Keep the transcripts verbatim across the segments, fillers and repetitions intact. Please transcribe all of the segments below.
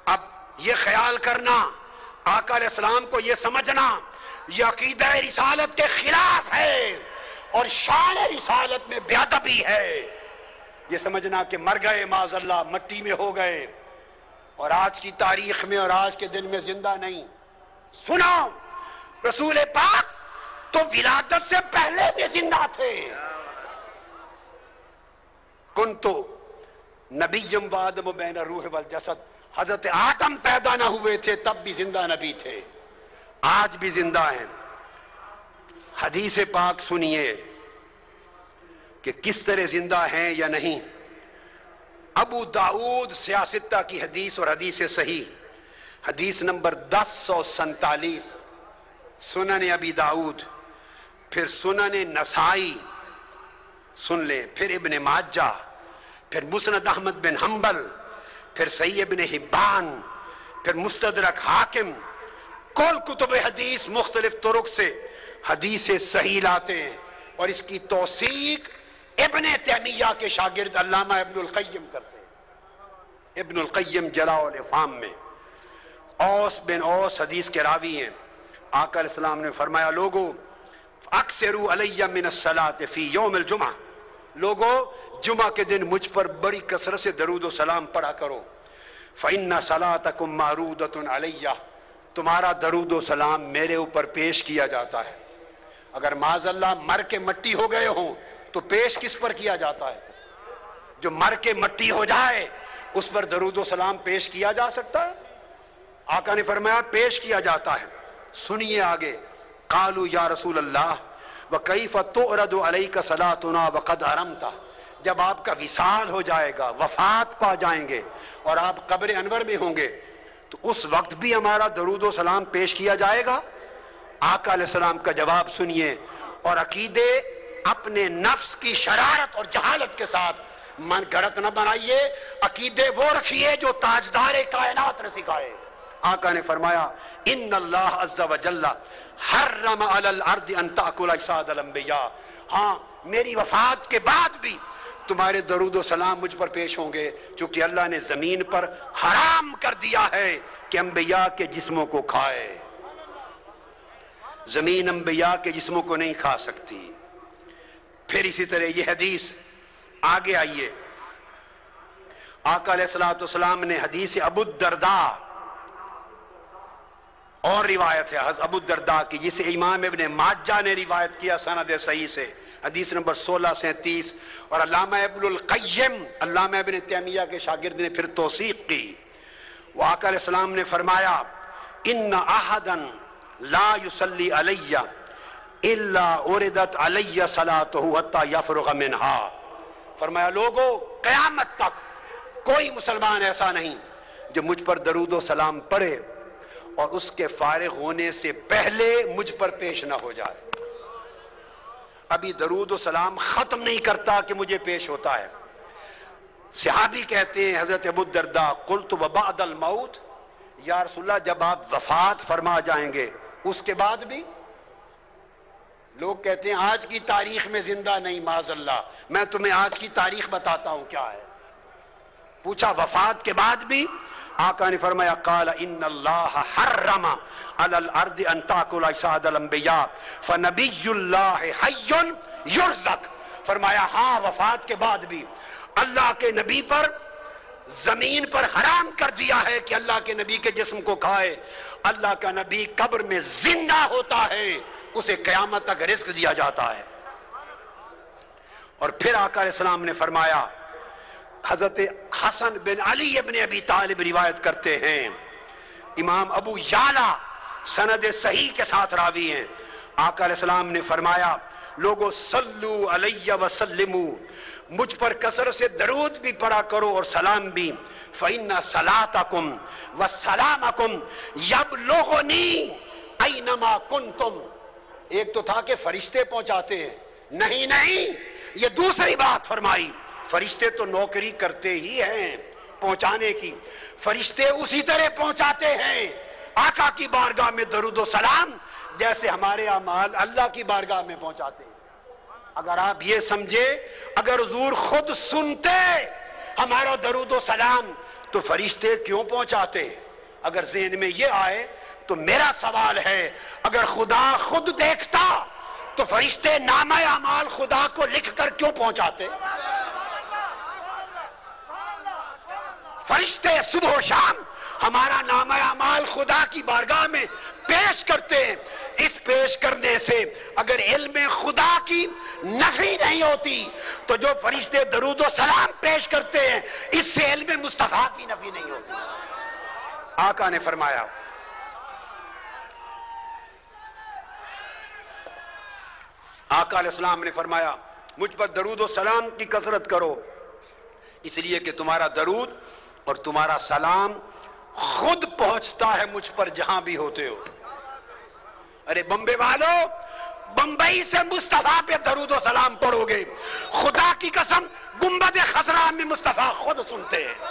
اب یہ خیال کرنا، آقا علیہ السلام کو یہ سمجھنا یہ عقیدہ رسالت کے خلاف ہے اور شان رسالت میں بے ادبی ہے، یہ سمجھنا کہ مر گئے معاذ اللہ، مٹی میں ہو گئے اور آج کی تاریخ میں اور آج کے دن میں زندہ نہیں۔ سنو، رسول پاک تو ولادت سے پہلے بھی زندہ تھے۔ کنتو نبیم و آدم بین الروح والجسد، حضرت آدم پیدا نہ ہوئے تھے تب بھی زندہ نبی تھے، آج بھی زندہ ہیں۔ حدیث پاک سنیے کہ کس طرح زندہ ہیں یا نہیں۔ ابو داؤد سیاستہ کی حدیث اور حدیث صحیح، حدیث نمبر دس سو سنتالیس، سنن ابی داؤد، پھر سنن نسائی سن لیں، پھر ابن ماجہ، پھر مسند احمد بن حنبل، پھر صحیح ابن حبان، پھر مستدرک حاکم، کل کتب حدیث مختلف طرق سے حدیث صحیح لاتے ہیں، اور اس کی توثیق ابن تیمیہ کے شاگرد علامہ ابن القیم کرتے ہیں۔ ابن القیم جلاء الافہام میں اوس بن اوس حدیث کے راوی ہیں۔ آقا علیہ السلام نے فرمایا، لوگو اکثروا علی من الصلاۃ فی یوم الجمعہ، لوگو جمعہ کے دن مجھ پر بڑی کثرت سے درود و سلام پڑھا کرو، فإن صلاتکم معروضۃ علی، تمہارا درود و سلام میرے اوپر پیش کیا جاتا ہے۔ اگر معاذ اللہ مر کے مٹی ہو گئے ہوں تو پیش کس پر کیا جاتا ہے؟ جو مر کے مٹی ہو جائے اس پر درود و سلام پیش کیا جا سکتا ہے؟ آقا نے فرمایا پیش کیا جاتا ہے۔ سنیے آگے، قالوا یا رسول اللہ وکیف تعرض علیک صلاتنا وقد حرمت، جب آپ کا وصال ہو جائے گا، وفات پا جائیں گے اور آپ قبر انور میں ہوں گے تو اس وقت بھی ہمارا درود و سلام پیش کیا جائے گا؟ آقا علیہ السلام کا جواب سنیے، اور عقیدے اپنے نفس کی شرارت اور جہالت کے ساتھ من گھڑت نہ بنائیے، عقیدے وہ رکھیے جو تاجدار کائنات نے سکھائے۔ آقا نے فرمایا، ان اللہ عز و جل حرم علی الارض ان تاکل اجساد الانبیاء، ہاں میری وفات کے بعد بھی تمہارے درود و سلام مجھ پر پیش ہوں گے، چونکہ اللہ نے زمین پر حرام کر دیا ہے کہ انبیاء کے جسموں کو کھائے، زمین انبیاء کے جسموں کو نہیں کھا سکتی۔ پھر اسی طرح یہ حدیث آگے آئیے، آقا علیہ السلام نے حدیث ابو الدرداء اور روایت ہے ابو الدرداء کی، جسے امام ابن ماجہ نے روایت کیا سند صحیح سے، حدیث نمبر سولہ سینتیس، اور علامہ ابن القیم علامہ ابن تیمیہ کے شاگرد نے پھر توثیق کی۔ وہ آقا علیہ السلام نے فرمایا، ان احدا لا یصلی علی الا اردت علی صلاتہ حتی یفرغ منہا، فرمایا لوگو قیامت تک کوئی مسلمان ایسا نہیں جو مجھ پر درود و سلام پڑھے اور اس کے فارغ ہونے سے پہلے مجھ پر پیش نہ ہو جائے۔ ابھی درود و سلام ختم نہیں کرتا کہ مجھے پیش ہوتا ہے۔ صحابی کہتے ہیں حضرت ابو الدرداء، قلت وبعد الموت، یا رسول اللہ جب آپ وفات فرما جائیں گے اس کے بعد بھی؟ لوگ کہتے ہیں آج کی تاریخ میں زندہ نہیں، معاذ اللہ، میں تمہیں آج کی تاریخ بتاتا ہوں کیا ہے۔ پوچھا وفات کے بعد بھی؟ آقا نے فرمایا، قال ان اللہ حرم علی الارض ان تاکل اجساد الانبیاء فنبی اللہ حی یرزق، فرمایا ہاں وفات کے بعد بھی اللہ کے نبی پر زمین پر حرام کر دیا ہے کہ اللہ کے نبی کے جسم کو کھائے، اللہ کا نبی قبر میں زندہ ہوتا ہے، اسے قیامت تک رزق دیا جاتا ہے۔ اور پھر آقا علیہ السلام نے فرمایا، حضرت حسن بن علی ابن ابی طالب روایت کرتے ہیں، امام ابو یعلا سند صحیح کے ساتھ راوی ہیں، آقا علیہ السلام نے فرمایا لوگو صلو علی وسلمو، مجھ پر کثرت سے درود بھی پڑھا کرو اور سلام بھی، فإن صلاتکم وسلامکم یبلغنی اینما کنتم، ایک تو تھا کہ فرشتے پہنچاتے ہیں، نہیں نہیں یہ دوسری بات فرمائی، فرشتے تو نوکری کرتے ہی ہیں پہنچانے کی، فرشتے اسی طرح پہنچاتے ہیں آقا کی بارگاہ میں درود و سلام جیسے ہمارے اعمال اللہ کی بارگاہ میں پہنچاتے ہیں۔ اگر آپ یہ سمجھے اگر حضور خود سنتے ہمارا درود و سلام تو فرشتے کیوں پہنچاتے؟ اگر ذہن میں یہ آئے تو میرا سوال ہے، اگر خدا خود دیکھتا تو فرشتے نامہ اعمال خدا کو لکھ کر کیوں پہنچاتے؟ فرشتے صبح و شام ہمارا نامہ اعمال خدا کی بارگاہ میں پیش کرتے ہیں۔ اس پیش کرنے سے اگر علم خدا کی نفی نہیں ہوتی تو جو فرشتے درود و سلام پیش کرتے ہیں اس سے علم مصطفیٰ کی نفی نہیں ہوتی۔ آقا نے فرمایا آقا علیہ السلام نے فرمایا مجھ پر درود و سلام کی کثرت کرو، اس لیے کہ تمہارا درود اور تمہارا سلام خود پہنچتا ہے مجھ پر جہاں بھی ہوتے ہو۔ ارے بمبے والو، بمبئی سے مصطفیٰ پہ درود و سلام پڑھو گے، خدا کی قسم گنبد خضرا میں مصطفیٰ خود سنتے ہیں۔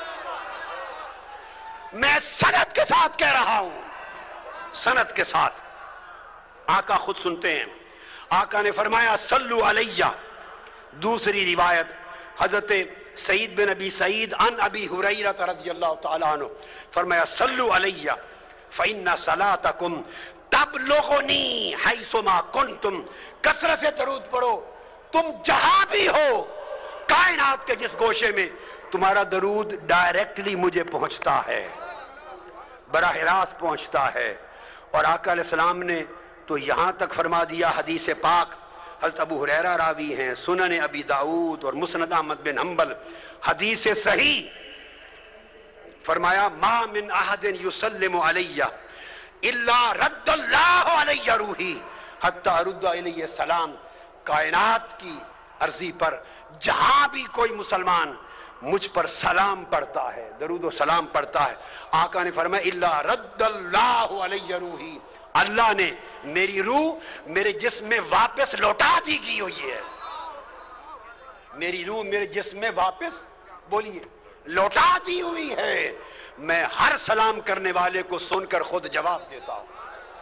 میں سند کے ساتھ کہہ رہا ہوں، سند کے ساتھ آقا خود سنتے ہیں۔ آقا نے فرمایا صلو علیہ، دوسری روایت حضرت سعید بن ابی سعید عن ابی ہریرہ رضی اللہ تعالیٰ عنہ فرمایا صلو علیہ فإن صلاتکم تبلغنی حیثما کنتم، کثرت سے درود پڑھو، تم جہاں بھی ہو کائنات کے جس گوشے میں تمہارا درود ڈائریکٹلی مجھے پہنچتا ہے، براہ راست پہنچتا ہے۔ اور آقا علیہ السلام نے تو یہاں تک فرما دیا، حدیث پاک حضرت ابو ہریرہ راوی ہیں، سنن ابی داؤد اور مسند احمد بن حنبل، حدیث صحیح فرمایا ما من احد یسلم علیہ الا رد اللہ علیہ روحی حتی رد علیہ السلام۔ کائنات کی عرضی پر جہاں بھی کوئی مسلمان مجھ پر سلام پڑھتا ہے، درود و سلام پڑھتا ہے، آقا نے فرمایا الا رد اللہ علیہ روحی، اللہ نے میری روح میرے جسم میں واپس لوٹا دی گئی ہوئی ہے، میری روح میرے جسم میں واپس بولیے لوٹا دی ہوئی ہے۔ میں ہر سلام کرنے والے کو سن کر خود جواب دیتا ہوں۔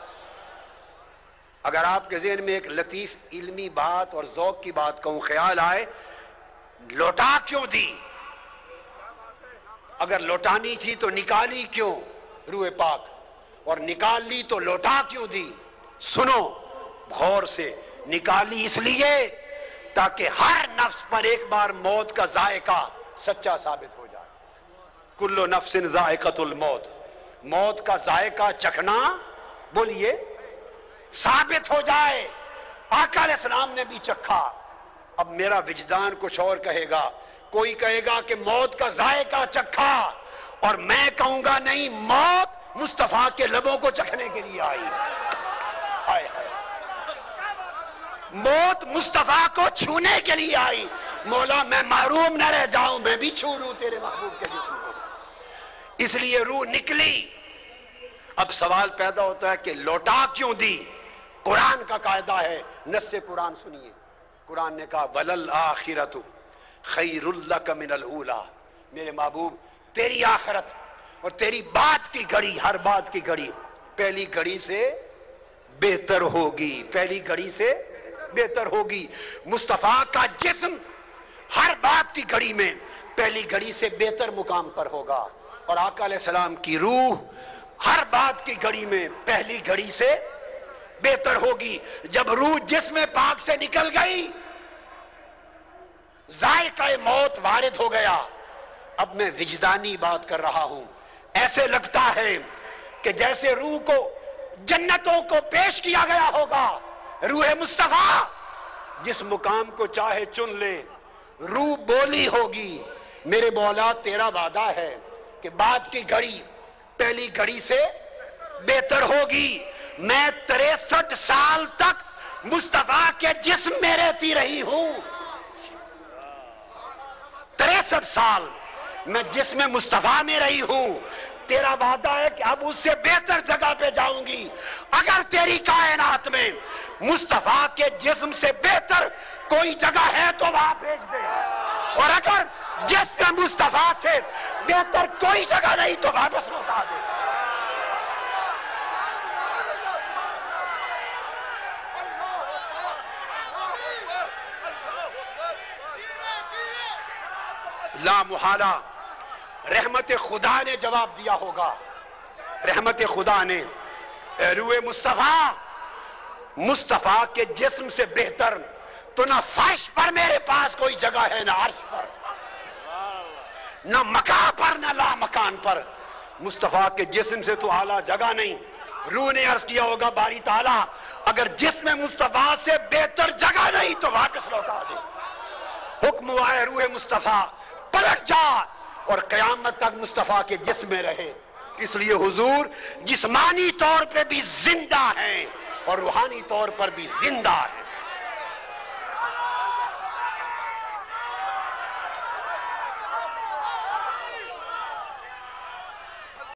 اگر آپ کے ذہن میں ایک لطیف علمی بات اور ذوق کی بات کہوں، خیال آئے لوٹا کیوں دی؟ اگر لوٹانی تھی تو نکالی کیوں روح پاک، اور نکال لی تو لوٹا کیوں دی؟ سنو غور سے، نکالی اس لیے تاکہ ہر نفس پر ایک بار موت کا ذائقہ سچا ثابت ہو جائے۔ کل نفس ذائقۃ الموت، موت کا ذائقہ چکھنا بولیے ثابت ہو جائے۔ آقا علیہ السلام نے بھی چکھا، اب میرا وجدان کچھ اور کہے گا، کوئی کہے گا کہ موت کا ذائقہ چکھا، اور میں کہوں گا نہیں، موت مصطفیٰ کے لبوں کو چکھنے کے لیے آئی، آئے آئے موت مصطفیٰ کو چھونے کے لیے آئی۔ مولا میں محروم نہ رہ جاؤں، میں بھی چھو لوں تیرے محبوب کے جسم کو، اس لیے روح نکلی۔ اب سوال پیدا ہوتا ہے کہ لوٹا کیوں دی؟ قرآن کا قاعدہ ہے، نص قرآن سنیے، قرآن نے کہا وَلَلْآخِرَةُ خَيْرٌ لَكَ مِنَ الْأُولَىٰ، میرے محبوب تیری آخرت اور تیری بات کی گھڑی، ہر بات کی گھڑی پہلی گھڑی سے بہتر ہوگی، پہلی گھڑی سے بہتر ہوگی۔ مصطفیٰ کا جسم ہر بات کی گھڑی میں پہلی گھڑی سے بہتر مقام پر ہوگا، اور آقا علیہ السلام کی روح ہر بات کی گھڑی میں پہلی گھڑی سے بہتر ہوگی۔ جب روح جسم پاک سے نکل گئی، ذائقہ موت وارد ہو گیا۔ اب میں وجدانی بات کر رہا ہوں، ایسے لگتا ہے کہ جیسے روح کو جنتوں کو پیش کیا گیا ہوگا، روح مصطفیٰ جس مقام کو چاہے چن لے، روح بولی ہوگی میرے مولا تیرا وعدہ ہے کہ بات کی گھڑی پہلی گھڑی سے بہتر ہوگی۔ میں تریسٹھ سال تک مصطفیٰ کے جسم میں رہتی رہی ہوں، تریسٹھ سال میں جسم مصطفیٰ میں رہی ہوں، تیرا وعدہ ہے کہ اب اس سے بہتر جگہ پہ جاؤں گی۔ اگر تیری کائنات میں مصطفیٰ کے جسم سے بہتر کوئی جگہ ہے تو وہاں بھیج دے، اور اگر جسم مصطفیٰ سے بہتر کوئی جگہ نہیں تو واپس لوٹا دے۔ لا محالہ رحمت خدا نے جواب دیا ہوگا، رحمت خدا نے، اے روح مصطفیٰ، مصطفیٰ کے جسم سے بہتر تو نہ فرش پر میرے پاس کوئی جگہ ہے، نہ عرش پر، نہ مکان پر، نہ لا مکان پر۔ مصطفیٰ کے جسم سے تو اعلیٰ جگہ نہیں۔ روح نے عرض کیا ہوگا باری تعالیٰ اگر جسم مصطفیٰ سے بہتر جگہ نہیں تو واپس لوٹا دے۔ حکم ہوا ہے روح مصطفیٰ پلٹ جا اور قیامت تک مصطفیٰ کے جسم میں رہے۔ اس لیے حضور جسمانی طور پہ بھی زندہ ہیں اور روحانی طور پر بھی زندہ ہیں۔